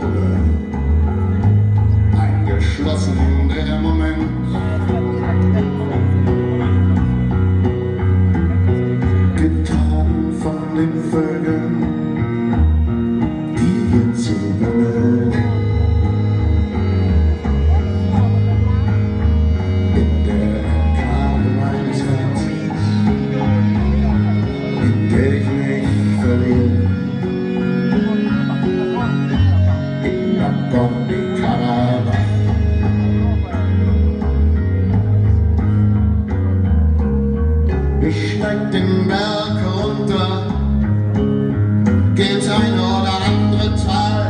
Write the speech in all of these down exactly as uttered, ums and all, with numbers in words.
Auge, eingeschlossen der Moment. Getragen von den Vögeln, die hier singen. In der Karnevalszeit, in der ich mich verliere. Ich steig den Berg herunter, geh ins eine oder andere Tal.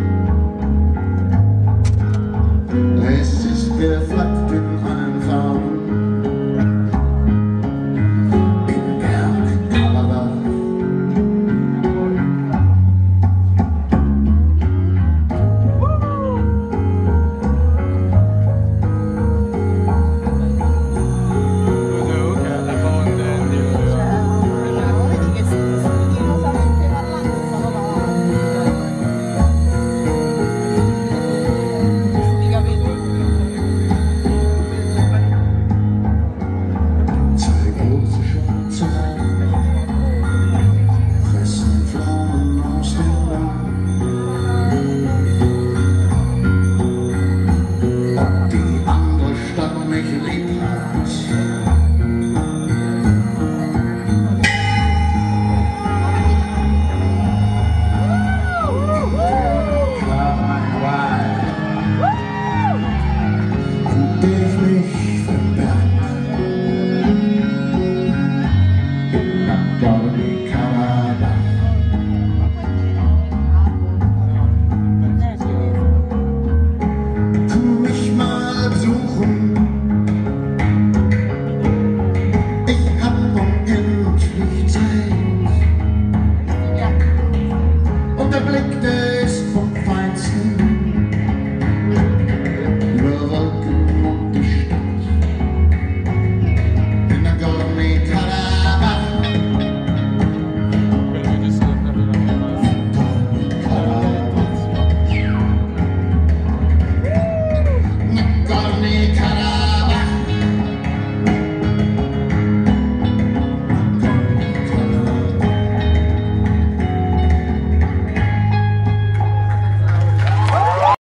Es ist befleckt in allen Farben, im Berg Karneval. Die andere Stadt mich lieb hat.